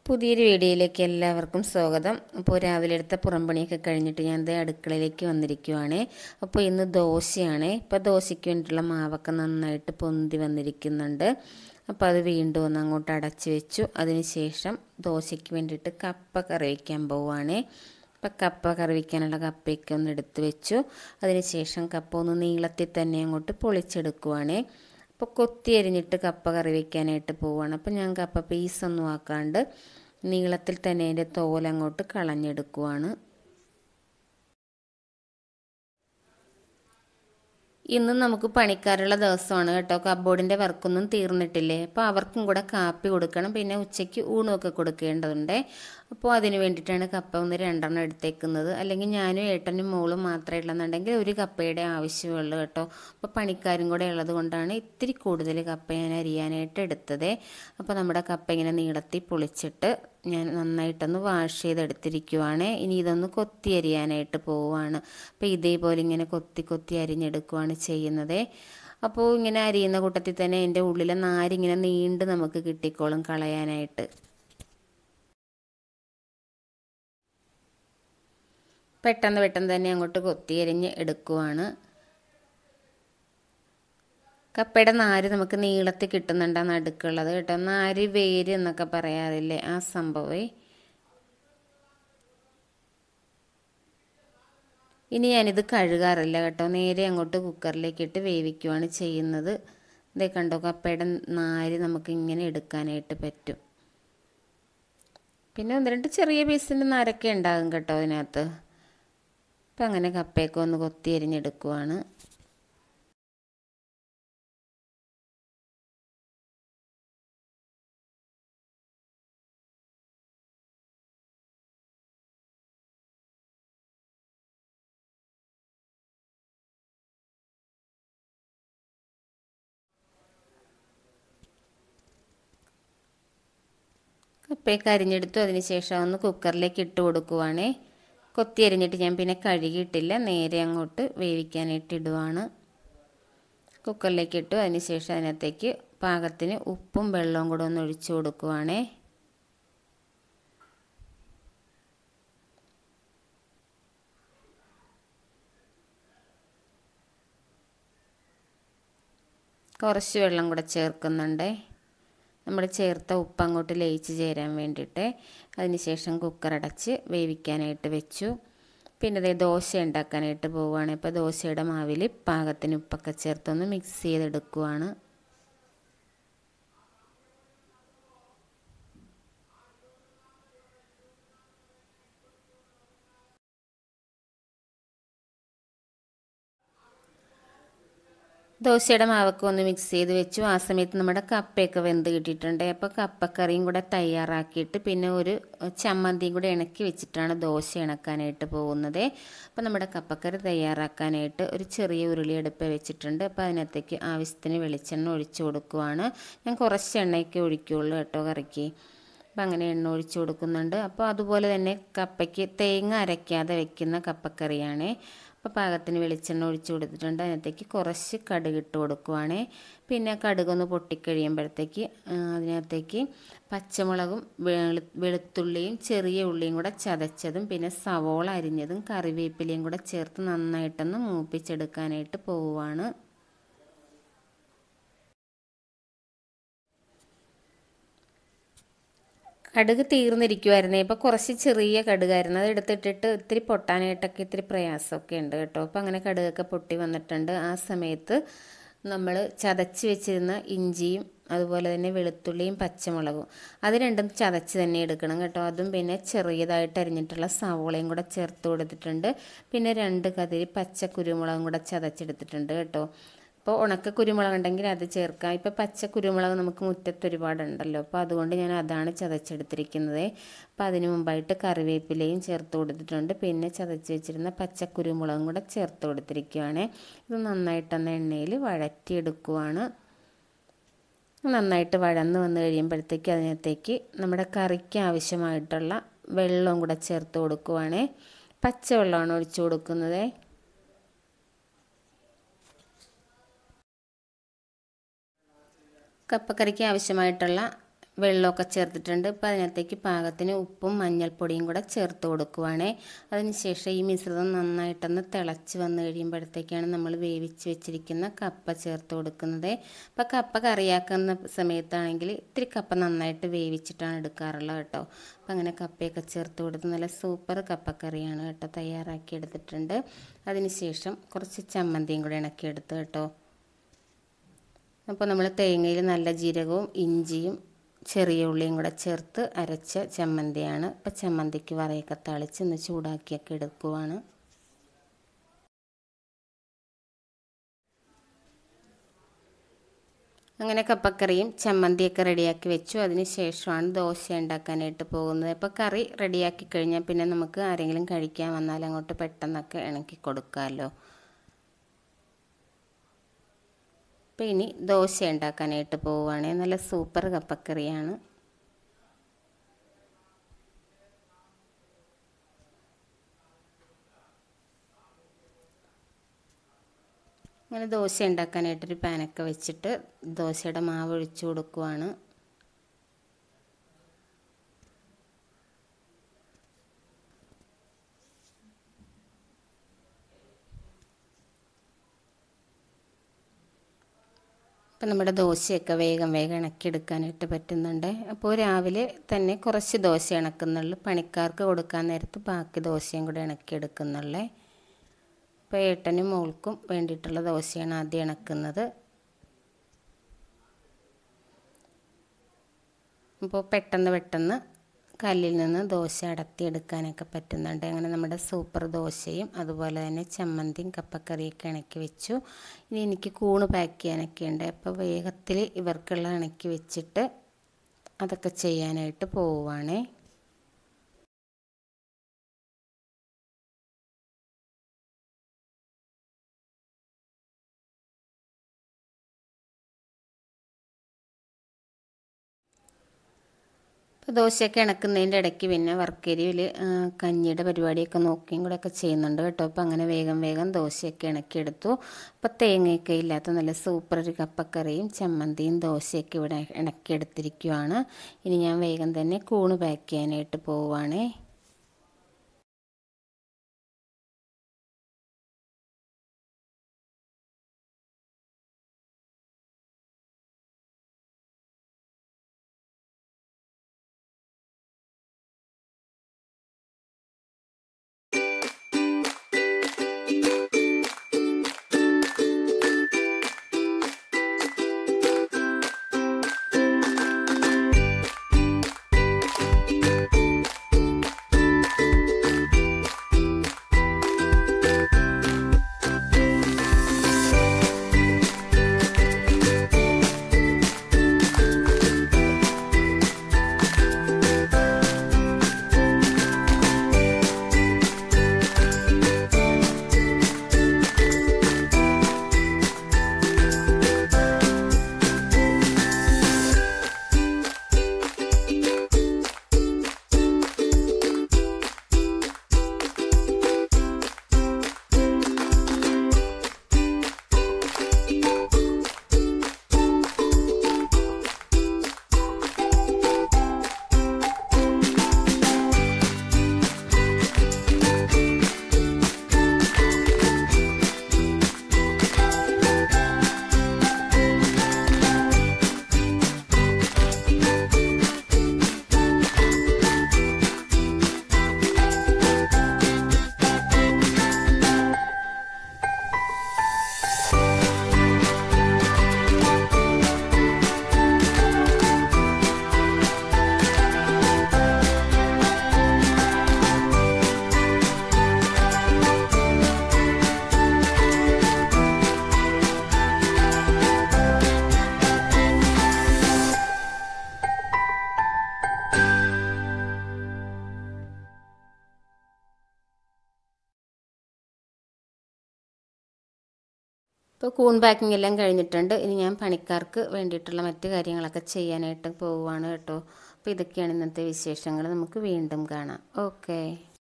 പുതിയൊരു വീഡിയോയിലേക്ക് എല്ലാവർക്കും സ്വാഗതം. അപ്പോൾ രാവിലെ എടുത്ത പുറംപണിയൊക്കെ കഴിഞ്ഞിട്ട് ഞാൻ ദേ അടുക്കളയിലേക്ക് വന്നിരിക്കുവാണ്. അപ്പോൾ ഇന്ന് ദോശയാണ്. ഇപ്പോൾ ദോശയ്ക്ക് വേണ്ടിയിട്ടുള്ള മാവൊക്കെ നന്നായിട്ട് പൊന്തി വന്നിരിക്കുന്നുണ്ട്. അപ്പോൾ അത് വീണ്ടും ഒന്ന് അങ്ങോട്ട് അടച്ചു വെച്ചു. അതിനുശേഷം ദോശയ്ക്ക് വേണ്ടിയിട്ട് കപ്പ കറി വയ്ക്കാൻ പോവുകയാണ്. അപ്പോൾ കപ്പ കറി വയ്ക്കാനുള്ള കപ്പയൊക്കെ ഒന്ന് എടുത്ത് വെച്ചു. അതിനുശേഷം കപ്പ ഒന്ന് നീളത്തിൽ തന്നെ അങ്ങോട്ട് പൊളിച്ചെടുക്കുവാണ്. അപ്പോൾ കൊത്തി അരിഞ്ഞിട്ട് കപ്പ കറി വയ്ക്കാനായിട്ട് പോവുകയാണ്. അപ്പോൾ ഞാൻ കപ്പ പീസൊന്നും ആക്കാണ്ട് നീളത്തിൽ തന്നെ അതിൻ്റെ തോലങ്ങോട്ട് കളഞ്ഞെടുക്കുവാണ്. ഇന്നും നമുക്ക് പണിക്കാരുള്ള ദിവസമാണ് കേട്ടോ. കബോർഡിൻ്റെ വർക്കൊന്നും തീർന്നിട്ടില്ലേ. അപ്പോൾ അവർക്കും കൂടെ കാപ്പി കൊടുക്കണം, പിന്നെ ഉച്ചയ്ക്ക് ഊണുമൊക്കെ കൊടുക്കേണ്ടതുണ്ട്. അപ്പോൾ അതിന് വേണ്ടിയിട്ടാണ് കപ്പ ഒന്ന് 2 എടുത്തേക്കുന്നത്. അല്ലെങ്കിൽ ഞാനും ഏട്ടനും മോളും മാത്രമേ ഉള്ളതെന്നുണ്ടെങ്കിൽ ഒരു കപ്പയുടെ ആവശ്യമുള്ളൂ കേട്ടോ. അപ്പോൾ പണിക്കാരും കൂടെ ഉള്ളത് കൊണ്ടാണ് ഇത്തിരി കൂടുതൽ കപ്പ ഞാൻ അരിയാനായിട്ട് എടുത്തത്. അപ്പോൾ നമ്മുടെ കപ്പ ഇങ്ങനെ നീളത്തിൽ പൊളിച്ചിട്ട് ഞാൻ നന്നായിട്ടൊന്ന് വാഷ് ചെയ്തെടുത്തിരിക്കുവാണ്. ഇനി ഇതൊന്ന് കൊത്തി അരിയാനായിട്ട് പോവുകയാണ്. അപ്പോൾ ഇതേപോലെ ഇങ്ങനെ കൊത്തി കൊത്തി അരിഞ്ഞെടുക്കുവാണ് ചെയ്യുന്നത്. അപ്പോൾ ഇങ്ങനെ അരിയുന്ന കൂട്ടത്തിൽ തന്നെ അതിൻ്റെ ഉള്ളിലെ നാരിങ്ങനെ നീണ്ട് നമുക്ക് കിട്ടിക്കോളും കളയാനായിട്ട്. പെട്ടെന്ന് തന്നെ അങ്ങോട്ട് കൊത്തി അരിഞ്ഞ് എടുക്കുവാണ്. കപ്പയുടെ നാര് നമുക്ക് നീളത്തിൽ കിട്ടുന്നുണ്ടാണ് നടുക്കുള്ളത് കേട്ടോ. നാര് വേര് എന്നൊക്കെ പറയാറില്ലേ, ആ സംഭവമേ. ഇനി ഞാനിത് കഴുകാറില്ല കേട്ടോ. നേരെ അങ്ങോട്ട് കുക്കറിലേക്ക് ഇട്ട് വേവിക്കുവാണ് ചെയ്യുന്നത്. ഇതേ കണ്ടോ, കപ്പയുടെ നാര് നമുക്ക് ഇങ്ങനെ എടുക്കാനായിട്ട് പറ്റും. പിന്നെ 1-2 ചെറിയ പീസിൻ്റെ നാരൊക്കെ ഉണ്ടാകും കേട്ടോ അതിനകത്ത്. അപ്പം അങ്ങനെ കപ്പയൊക്കെ ഒന്ന് കൊത്തി അരിഞ്ഞെടുക്കുവാണ്. കപ്പയൊക്കെ അരിഞ്ഞെടുത്തു. അതിന് ശേഷം ഒന്ന് കുക്കറിലേക്ക് ഇട്ട് കൊടുക്കുവാണേ. കൊത്തി അരിഞ്ഞിട്ട് ഞാൻ പിന്നെ കഴുകിയിട്ടില്ല, നേരെ അങ്ങോട്ട് വേവിക്കാനായിട്ട് ഇടുവാണ്. കുക്കറിലേക്ക് ഇട്ടു. അതിന് ശേഷം അതിനകത്തേക്ക് പാകത്തിന് ഉപ്പും വെള്ളവും കൂടെ ഒന്ന് ഒഴിച്ചു കൊടുക്കുവാണേ. കുറച്ച് വെള്ളം കൂടെ ചേർക്കുന്നുണ്ട്, നമ്മൾ ചേർത്ത ഉപ്പ് അങ്ങോട്ട് ലയിച്ച് ചേരാൻ വേണ്ടിയിട്ട്. അതിനുശേഷം കുക്കർ അടച്ച് വേവിക്കാനായിട്ട് വെച്ചു. പിന്നെ അതേ ദോശ ഉണ്ടാക്കാനായിട്ട് പോവുകയാണ്. ഇപ്പോൾ ദോശയുടെ മാവിൽ പാകത്തിന് ഉപ്പൊക്കെ ചേർത്തൊന്ന് മിക്സ് ചെയ്തെടുക്കുവാണ്. ദോശയുടെ മാവൊക്കെ ഒന്ന് മിക്സ് ചെയ്ത് വെച്ചു. ആ സമയത്ത് നമ്മുടെ കപ്പയൊക്കെ വെന്ത് കിട്ടിയിട്ടുണ്ട്. അപ്പോൾ കപ്പക്കറിയും കൂടെ തയ്യാറാക്കിയിട്ട് പിന്നെ ഒരു ചമ്മന്തിയും കൂടെ ഇണക്കി വെച്ചിട്ടാണ് ദോശ ഇണക്കാനായിട്ട് പോകുന്നത്. അപ്പോൾ നമ്മുടെ കപ്പക്കറി തയ്യാറാക്കാനായിട്ട് ഒരു ചെറിയ ഉരുളി അടുപ്പ് വെച്ചിട്ടുണ്ട്. അപ്പോൾ അതിനകത്തേക്ക് ആവശ്യത്തിന് വെളിച്ചെണ്ണ ഒഴിച്ചു കൊടുക്കുവാണ്. ഞാൻ കുറച്ച് എണ്ണയൊക്കെ ഒഴിക്കുകയുള്ളൂ കേട്ടോ കറിക്ക്. അപ്പോൾ അങ്ങനെ എണ്ണ ഒഴിച്ചു കൊടുക്കുന്നുണ്ട്. അപ്പോൾ അതുപോലെ തന്നെ കപ്പയ്ക്ക് തേങ്ങ അരയ്ക്കാതെ വെക്കുന്ന കപ്പക്കറിയാണ്. അപ്പോൾ പാകത്തിന് വെളിച്ചെണ്ണ ഒഴിച്ചു കൊടുത്തിട്ടുണ്ട്. അതിനകത്തേക്ക് കുറച്ച് കടുക് ഇട്ട് കൊടുക്കുവാണ്. പിന്നെ കടുകൊന്ന് പൊട്ടിക്കഴിയുമ്പോഴത്തേക്ക് അതിനകത്തേക്ക് പച്ചമുളകും വെളുത്തുള്ളിയും ചെറിയ ഉള്ളിയും കൂടെ ചതച്ചതും പിന്നെ സവോള അരിഞ്ഞതും കറിവേപ്പിലയും കൂടെ ചേർത്ത് നന്നായിട്ടൊന്ന് മൂപ്പിച്ചെടുക്കാനായിട്ട് പോവുകയാണ്. കടുക് തീർന്നിരിക്കുമായിരുന്നേ. ഇപ്പോൾ കുറച്ച് ചെറിയ കടുകായിരുന്നു, അത് എടുത്തിട്ടിട്ട് ഇത്തിരി പൊട്ടാനായിട്ടൊക്കെ ഇത്തിരി പ്രയാസമൊക്കെ ഉണ്ട് കേട്ടോ. അപ്പോൾ അങ്ങനെ കടുകൊക്കെ പൊട്ടി വന്നിട്ടുണ്ട്. ആ സമയത്ത് നമ്മൾ ചതച്ച് വെച്ചിരുന്ന ഇഞ്ചിയും അതുപോലെ തന്നെ വെളുത്തുള്ളിയും പച്ചമുളകും അത് രണ്ടും ചതച്ച് തന്നെ എടുക്കണം കേട്ടോ. അതും പിന്നെ ചെറിയതായിട്ട് അരിഞ്ഞിട്ടുള്ള സവോളയും കൂടെ ചേർത്ത് കൊടുത്തിട്ടുണ്ട്. പിന്നെ 2 കതിരി പച്ച കുരുമുളകും കൂടെ ചതച്ചെടുത്തിട്ടുണ്ട് കേട്ടോ. അപ്പോൾ ഉണക്ക കുരുമുളക് ഉണ്ടെങ്കിൽ അത് ചേർക്കാം. ഇപ്പോൾ പച്ച കുരുമുളക് നമുക്ക് മുറ്റത്ത് ഒരുപാടുണ്ടല്ലോ, അപ്പോൾ അതുകൊണ്ട് ഞാൻ അതാണ് ചതച്ചെടുത്തിരിക്കുന്നത്. അപ്പോൾ അതിന് മുമ്പായിട്ട് കറിവേപ്പിലയും ചേർത്ത് കൊടുത്തിട്ടുണ്ട്. പിന്നെ ചതച്ച് വെച്ചിരുന്ന പച്ച കുരുമുളകും കൂടെ ചേർത്ത് കൊടുത്തിരിക്കുകയാണ്. ഇത് നന്നായിട്ടൊന്ന് എണ്ണയിൽ വഴറ്റിയെടുക്കുവാണ്. നന്നായിട്ട് വഴന്ന് വന്ന് കഴിയുമ്പോഴത്തേക്ക് അതിനകത്തേക്ക് നമ്മുടെ കറിക്ക് ആവശ്യമായിട്ടുള്ള വെള്ളവും കൂടെ ചേർത്ത് കൊടുക്കുവാണ്. പച്ചവെള്ളമാണ് ഒഴിച്ചു കൊടുക്കുന്നത്. കപ്പക്കറിക്ക് ആവശ്യമായിട്ടുള്ള വെള്ളമൊക്കെ ചേർത്തിട്ടുണ്ട്. ഇപ്പോൾ അതിനകത്തേക്ക് പാകത്തിന് ഉപ്പും മഞ്ഞൾപ്പൊടിയും കൂടെ ചേർത്ത് കൊടുക്കുവാണേ. അതിനുശേഷം ഈ മിശ്രിതം നന്നായിട്ടൊന്ന് തിളച്ച് വന്ന് കഴിയുമ്പോഴത്തേക്കാണ് നമ്മൾ വേവിച്ച് വെച്ചിരിക്കുന്ന കപ്പ ചേർത്ത് കൊടുക്കുന്നത്. അപ്പോൾ കപ്പ കറിയാക്കുന്ന സമയത്താണെങ്കിൽ ഇത്തിരി കപ്പ നന്നായിട്ട് വേവിച്ചിട്ടാണ് എടുക്കാറുള്ളത് കേട്ടോ. അപ്പോൾ അങ്ങനെ കപ്പയൊക്കെ ചേർത്ത് കൊടുത്ത് നല്ല സൂപ്പർ കപ്പക്കറിയാണ് കേട്ടോ തയ്യാറാക്കി എടുത്തിട്ടുണ്ട്. അതിനുശേഷം കുറച്ച് ചമ്മന്തിയും കൂടെ ഇണക്കിയെടുത്ത് കേട്ടോ. അപ്പോൾ നമ്മൾ തേങ്ങയിൽ നല്ല ജീരകവും ഇഞ്ചിയും ചെറിയ ഉള്ളിയും കൂടെ ചേർത്ത് അരച്ച ചമ്മന്തിയാണ്. അപ്പോൾ ചമ്മന്തിക്ക് വറയൊക്കെ തളിച്ച് ഒന്ന് ചൂടാക്കിയൊക്കെ എടുക്കുവാണ്. അങ്ങനെ കപ്പക്കറിയും ചമ്മന്തിയൊക്കെ റെഡിയാക്കി വെച്ചു. അതിന് ശേഷമാണ് ദോശ ഉണ്ടാക്കാനായിട്ട് പോകുന്നത്. അപ്പോൾ കറി റെഡിയാക്കി കഴിഞ്ഞാൽ പിന്നെ നമുക്ക് ആരെങ്കിലും കഴിക്കാൻ വന്നാൽ അങ്ങോട്ട് പെട്ടെന്നൊക്കെ ഇണക്കി കൊടുക്കാമല്ലോ. അപ്പോൾ ഇനി ദോശ ഉണ്ടാക്കാനായിട്ട് പോവുകയാണെങ്കിൽ നല്ല സൂപ്പർ കപ്പക്കറിയാണ്. അങ്ങനെ ദോശ ഉണ്ടാക്കാനായിട്ടൊരു പാനൊക്കെ വെച്ചിട്ട് ദോശയുടെ മാവ് ഒഴിച്ചു കൊടുക്കുവാണ്. അപ്പോൾ നമ്മുടെ ദോശയൊക്കെ വേഗം ഇണക്കിയെടുക്കാനായിട്ട് പറ്റുന്നുണ്ട്. അപ്പോൾ രാവിലെ തന്നെ കുറച്ച് ദോശ ഇണക്കുന്നുള്ളൂ. പണിക്കാർക്ക് കൊടുക്കാൻ നേരത്ത് ബാക്കി ദോശയും കൂടെ ഇണക്കിയെടുക്കുന്നുള്ളേ. അപ്പോൾ ഏട്ടനും മോൾക്കും വേണ്ടിയിട്ടുള്ള ദോശയാണ് ആദ്യം ഇണക്കുന്നത്. അപ്പോൾ പെട്ടെന്ന് കല്ലിൽ നിന്ന് ദോശ അടത്തിയെടുക്കാനൊക്കെ പറ്റുന്നുണ്ട്. അങ്ങനെ നമ്മുടെ സൂപ്പർ ദോശയും അതുപോലെ തന്നെ ചമ്മന്തിയും കപ്പക്കറിയൊക്കെ ഇണക്കി വെച്ചു. ഇനി എനിക്ക് കൂണ് പാക്ക് ചെയ്യാനൊക്കെ ഉണ്ട്. അപ്പോൾ വേഗത്തിൽ ഇവർക്കുള്ള ഇണക്കി വെച്ചിട്ട് അതൊക്കെ ചെയ്യാനായിട്ട് പോവുകയാണേ. അപ്പോൾ ദോശയൊക്കെ ഇണക്കുന്നതിൻ്റെ ഇടയ്ക്ക് പിന്നെ വർക്കരിയിൽ കഞ്ഞിയുടെ പരിപാടിയൊക്കെ നോക്കിയും കൂടെ ഒക്കെ ചെയ്യുന്നുണ്ട് കേട്ടോ. അപ്പോൾ അങ്ങനെ വേഗം ദോശയൊക്കെ ഇണക്കിയെടുത്തു. അപ്പോൾ തേങ്ങയൊക്കെ ഇല്ലാത്ത നല്ല സൂപ്പർ ഒരു കപ്പക്കറിയും ചമ്മന്തിയും ദോശയൊക്കെ ഇവിടെ ഇണക്കിയെടുത്തിരിക്കുവാണ്. ഇനി ഞാൻ വേഗം തന്നെ കൂണ് പാക്ക് ചെയ്യാനായിട്ട് പോവുകയാണേ. ഇപ്പോൾ കൂൺ പാക്കിംഗ് എല്ലാം കഴിഞ്ഞിട്ടുണ്ട്. ഇനി ഞാൻ പണിക്കാർക്ക് വേണ്ടിയിട്ടുള്ള മറ്റു കാര്യങ്ങളൊക്കെ ചെയ്യാനായിട്ട് പോവുകയാണ് കേട്ടോ. അപ്പോൾ ഇതൊക്കെയാണ് ഇന്നത്തെ വിശേഷങ്ങൾ. നമുക്ക് വീണ്ടും കാണാം. ഓക്കേ.